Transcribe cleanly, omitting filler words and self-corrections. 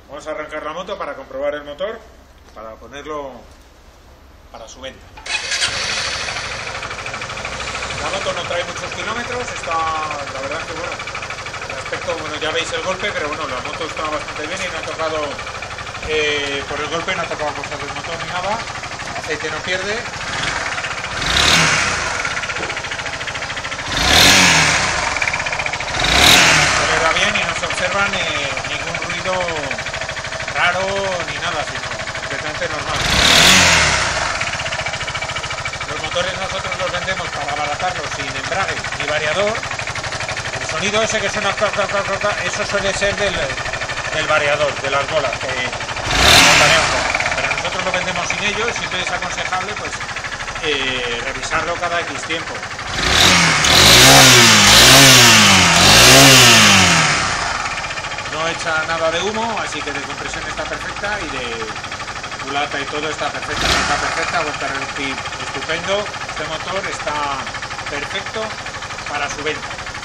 Vamos a arrancar la moto para comprobar el motor, para ponerlo para su venta. La moto no trae muchos kilómetros, está, la verdad que bueno, el aspecto, bueno, ya veis el golpe, pero bueno, la moto está bastante bien y no ha tocado, por el golpe no ha tocado cosas del motor ni nada, el aceite no pierde. Acelera bien y no se observan ningún ruido raro ni nada, sino completamente normal. Los motores nosotros los vendemos para abaratarlos sin embrague ni variador. El sonido ese que suena eso suele ser del variador, de las bolas que pero nosotros lo vendemos sin ello y siempre es aconsejable pues revisarlo cada X tiempo. No echa nada de humo, así que de compresión está perfecta y de culata y todo está perfecta, vuelta a reducir estupendo. Este motor está perfecto para su venta.